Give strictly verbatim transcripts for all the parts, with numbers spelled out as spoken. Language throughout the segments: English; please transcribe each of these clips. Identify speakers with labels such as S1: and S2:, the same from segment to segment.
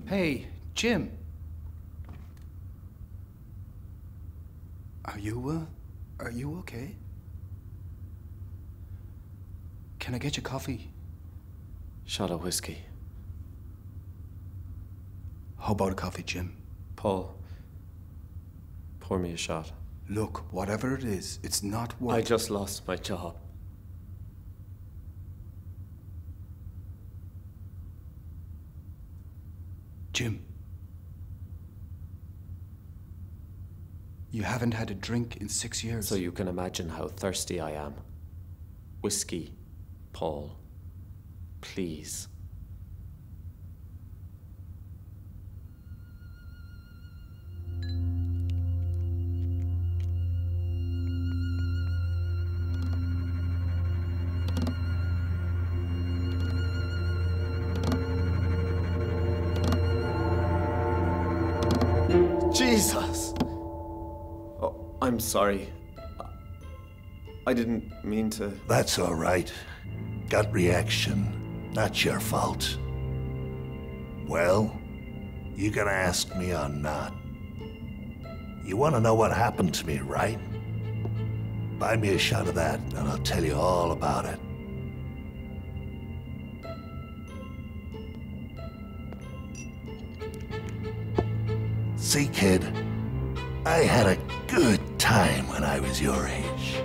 S1: Hey, Jim. Are you, uh, are you okay? Can I get you coffee?
S2: Shot of whiskey.
S1: How about a coffee, Jim?
S2: Paul, pour me a shot.
S1: Look, whatever it is, it's not worth...
S2: I just lost my job.
S1: Jim. You haven't had a drink in six years.
S2: So you can imagine how thirsty I am. Whiskey, Paul. Please. Jesus! Oh, I'm sorry. I didn't mean to...
S3: That's all right. Gut reaction. Not your fault. Well, you gonna ask me or not? You wanna know what happened to me, right? Buy me a shot of that, and I'll tell you all about it. See, kid, I had a good time when I was your age.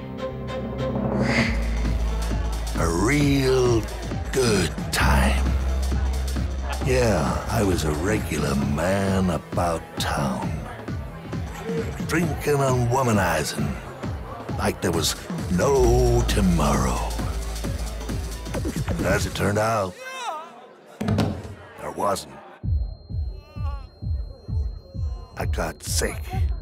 S3: A real good time. Yeah, I was a regular man about town. Drinking and womanizing like there was no tomorrow. But as it turned out, there wasn't. I got sick.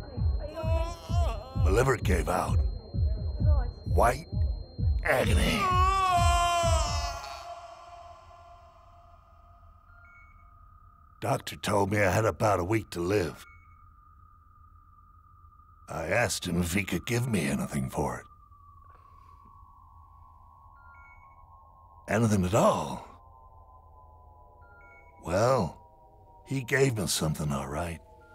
S3: My liver gave out. White agony. Doctor told me I had about a week to live. I asked him if he could give me anything for it. Anything at all. Well, he gave me something, all right.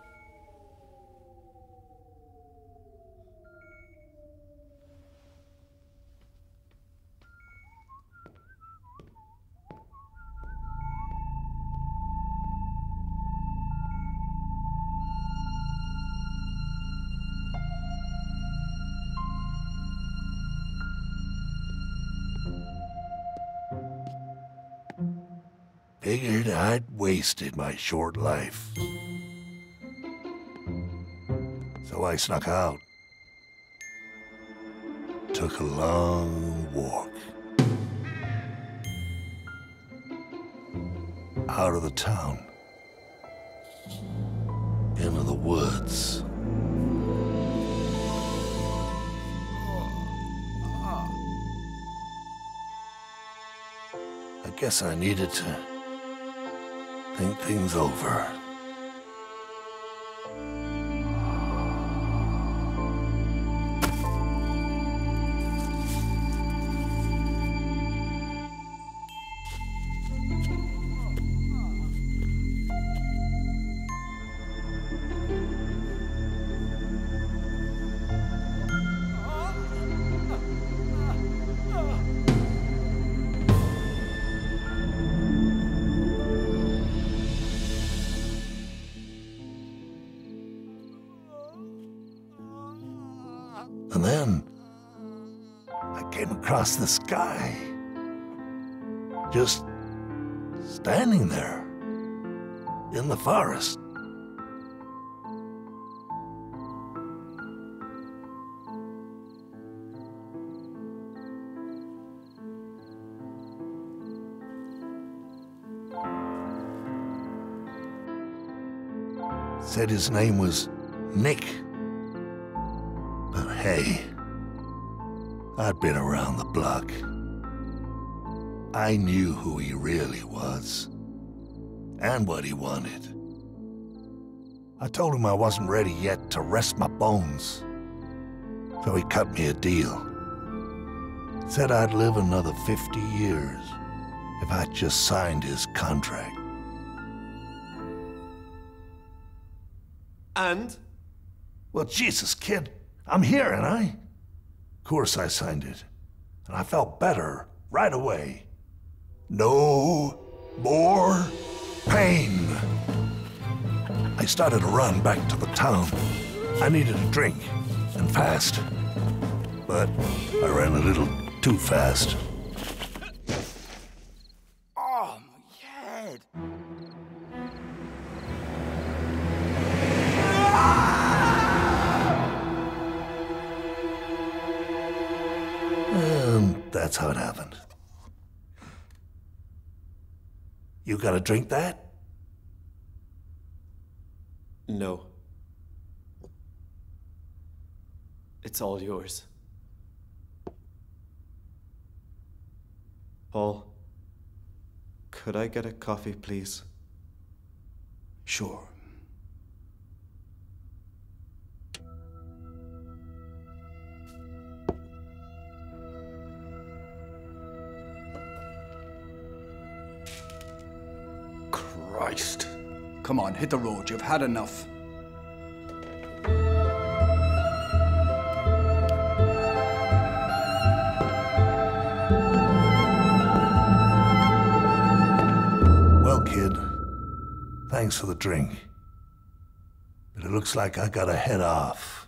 S3: Figured I'd wasted my short life. So I snuck out. Took a long walk. Out of the town. Into the woods. I guess I needed to think things over. And then, I came across this guy. Just standing there, in the forest. Said his name was Nick. But hey, I'd been around the block. I knew who he really was, and what he wanted. I told him I wasn't ready yet to rest my bones, so he cut me a deal. Said I'd live another fifty years if I just signed his contract.
S2: And?
S3: Well, Jesus, kid, I'm here, ain't I? Of course I signed it. And I felt better right away. No more pain. I started to run back to the town. I needed a drink, and fast. But I ran a little too fast.
S4: Oh, my head.
S3: And that's how it happened. You gotta drink that?
S2: No. It's all yours. Paul, could I get a coffee, please?
S1: Sure.
S4: Christ.
S1: Come on, hit the road. You've had enough.
S3: Well, kid, thanks for the drink. But it looks like I gotta head off.